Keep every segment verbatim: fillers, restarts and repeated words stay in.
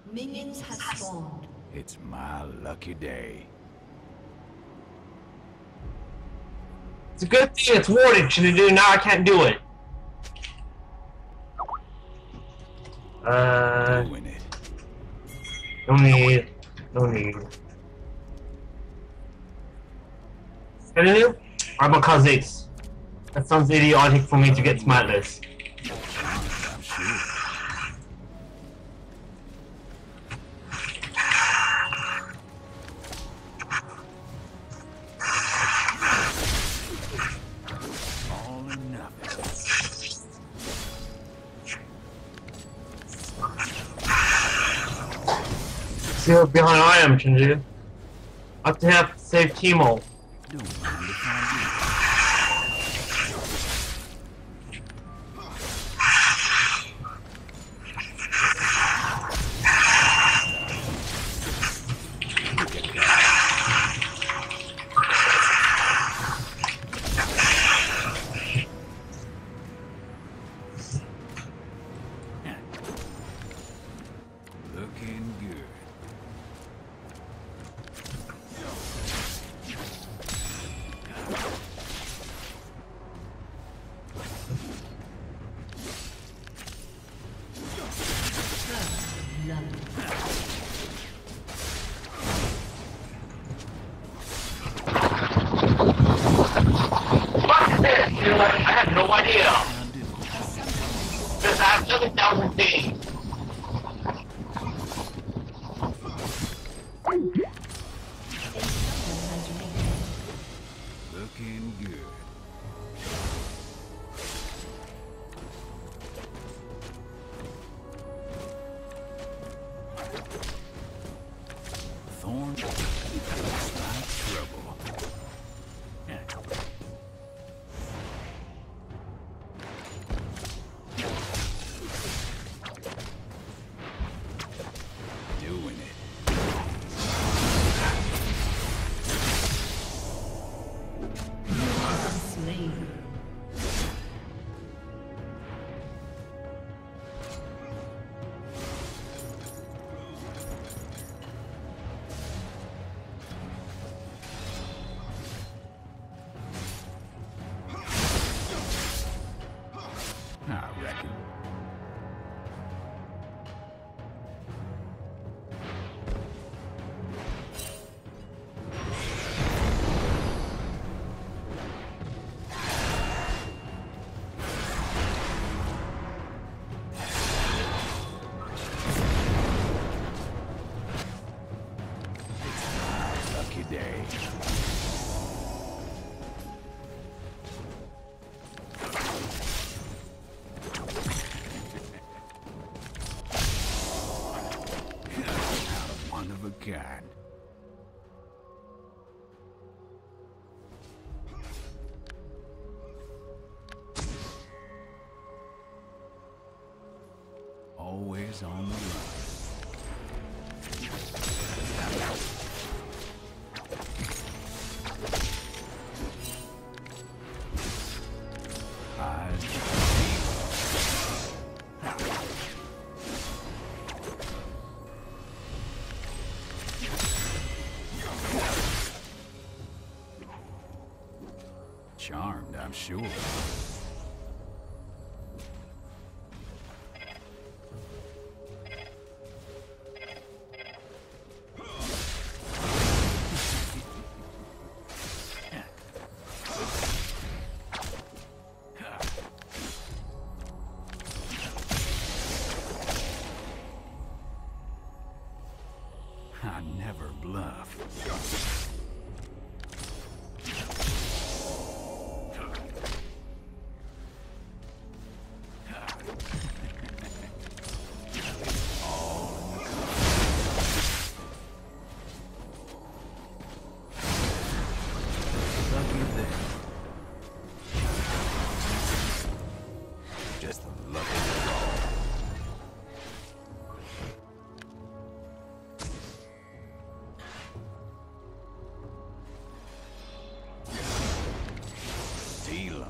Minions have spawned. It's my lucky day. It's a good thing it's warded, should do now I can't do it. Uh Doing it. no need. No need. Can I do? I'm a Kha'Zix. That sounds idiotic for me to get smartless. I'm sure. All or nothing. See how behind I am, Chinju. I have to have to save Teemo. Don't mind if I do. Looking good. Fuck this! You know what? I have no idea. Because I have seven thousand things. Looking good. Thorn looks like trouble. Doing it. Slain. I reckon. Lucky day. One of a kind. Always on the run. Charmed, I'm sure. I never bluff. Just the luck of it all. Tila.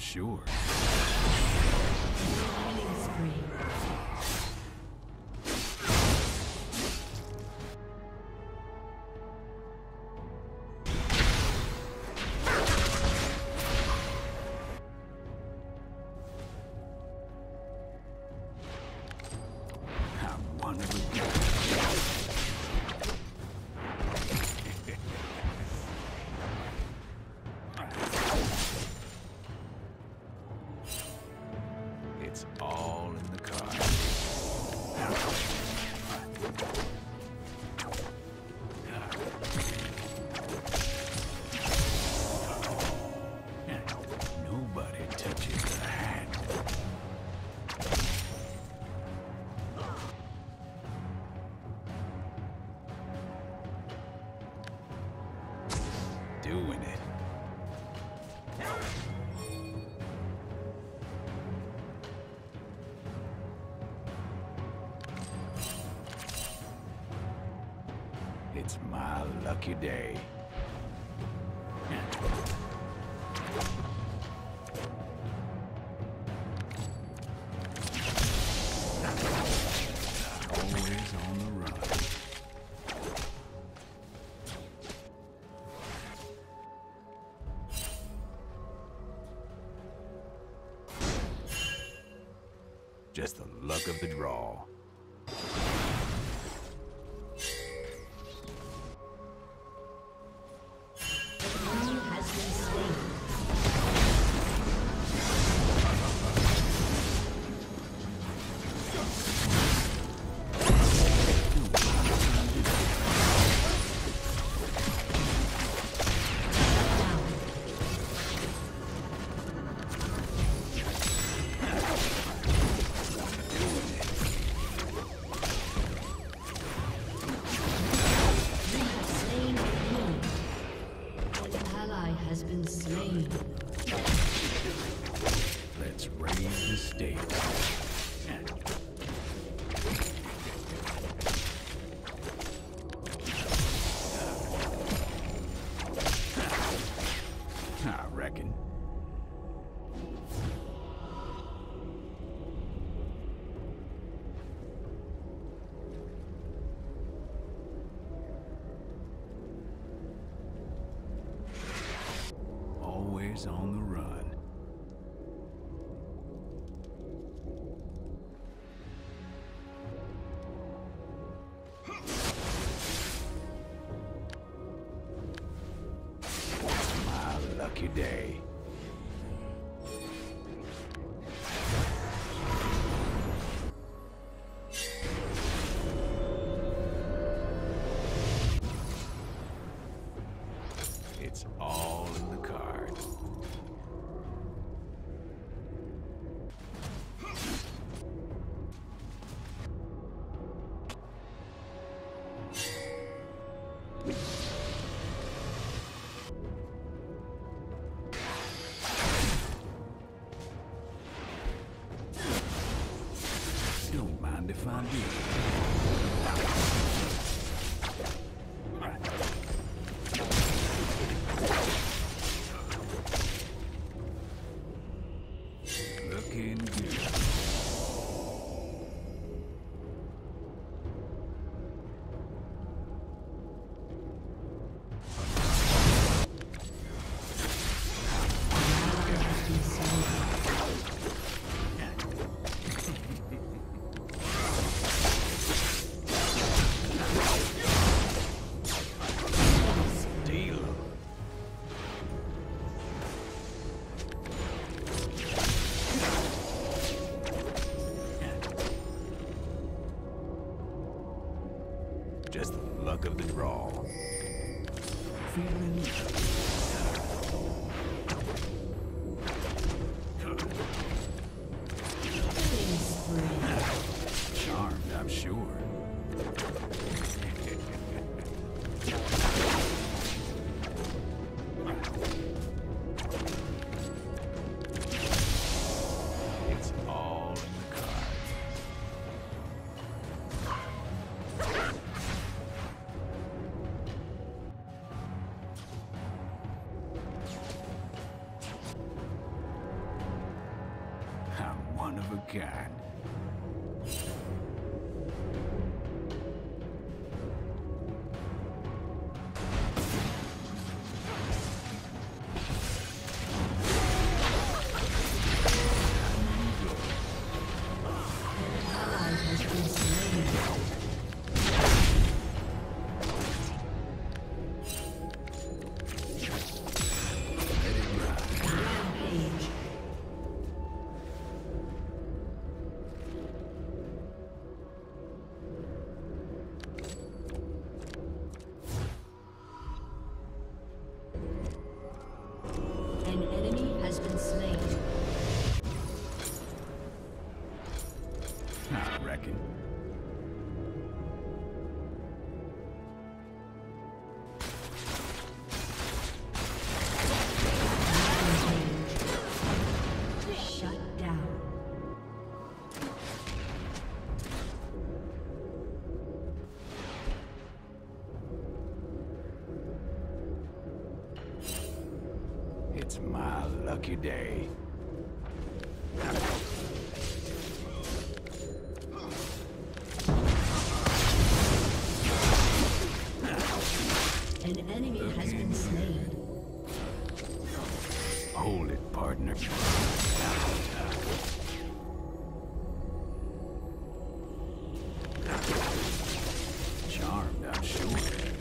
sure. Killing spree. I'm one of a kind. It's all in the cards. Nobody touches the hat. Doing it. It's my lucky day. Always on the run. Just the luck of the draw. Enemy has been slain. Slain enemy. An ally has been slain. Let's raise the stakes. I reckon. Always on the run. It's my lucky day. It's all in the card. Don't mind if I do. Looking good. Deal 'em. Just the luck of the draw. Feeling Killing spree. charmed, I'm sure. It's all in the cards. kind. It's my lucky day. An enemy has been slain. Hold it, partner. Charmed, I'm sure.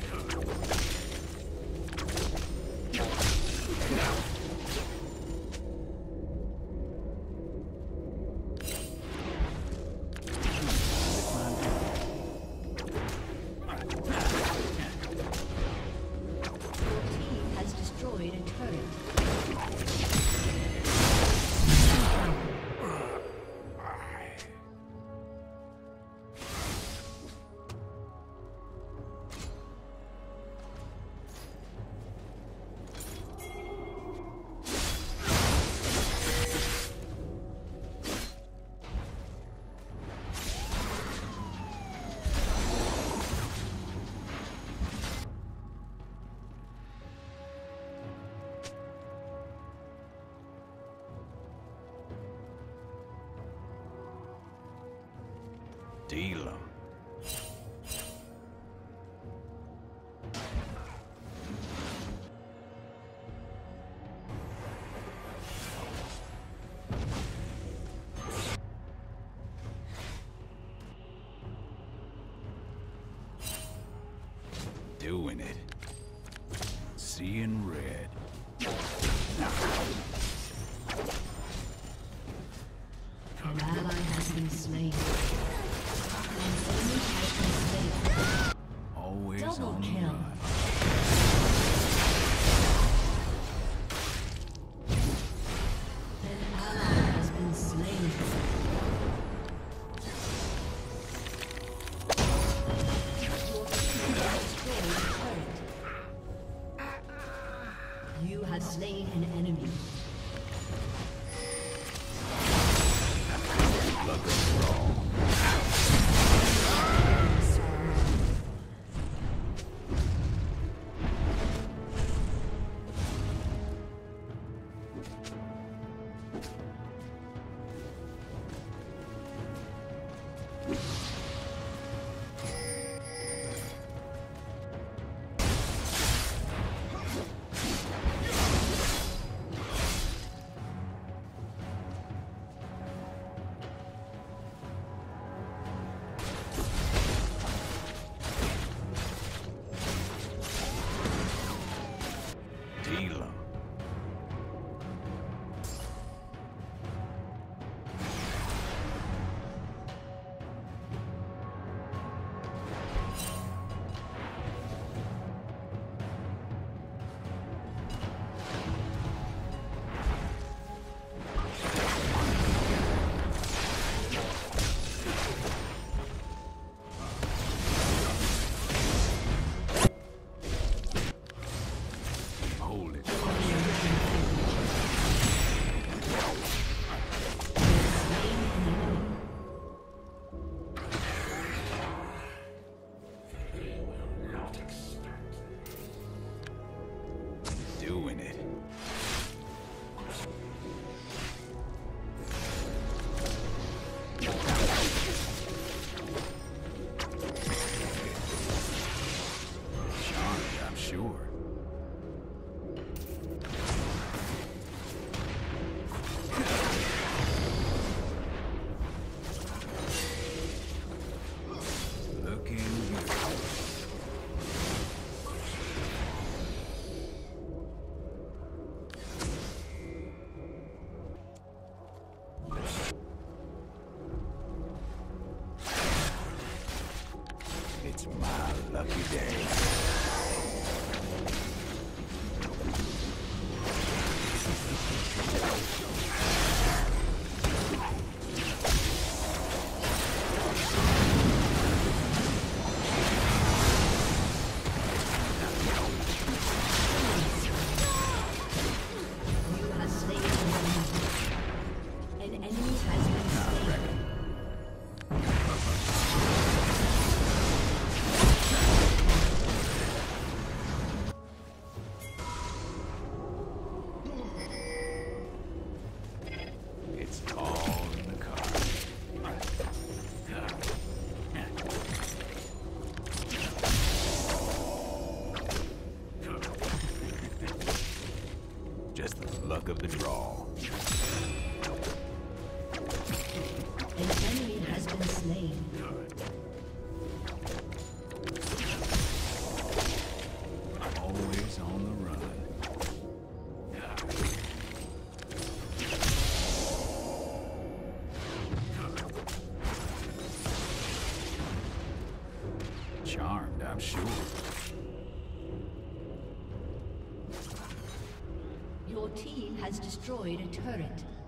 Deal 'em. Doing it. Seeing red. An ally has been slain. An enemy has been slain. Always Double on the kill. run. An ally has been slain. Your team has destroyed a turret. You have slain an enemy. Luck of the draw. It's my lucky day. It's all in the cards. Just the luck of the draw. An enemy has been slain. Always on the run. Charmed, I'm sure. Your team has destroyed a turret.